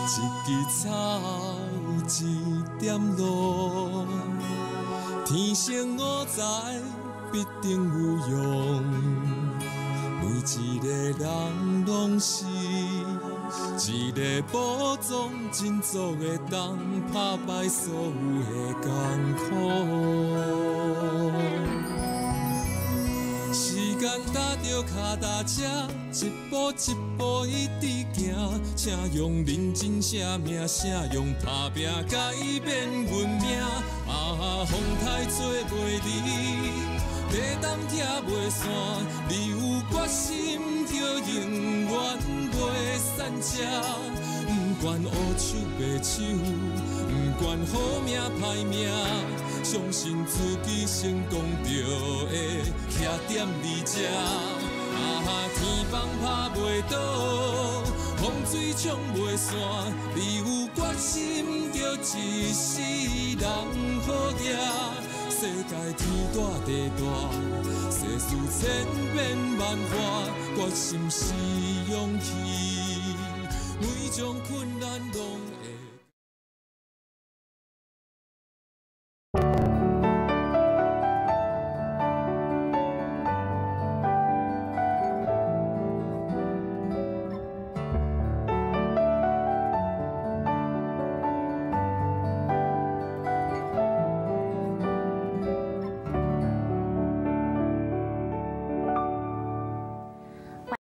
一枝草，一点露，天生我材必定有用。每一个人拢是一个宝藏，真足会当打败所有的艰苦。时间踏着脚踏车，一步一步一直行，请用认真写名，请用打拼改变阮命。啊，风台做袂离，地动拆袂散，你有决心就永远袂散车。不管乌手白手，不管好命歹命，相信自己成功就会徛踮你这。啊，天崩拍袂倒，风水冲袂散，你有决心就一世人好行。世界天大地大，世事千变万化，决心是勇气，每种困难拢。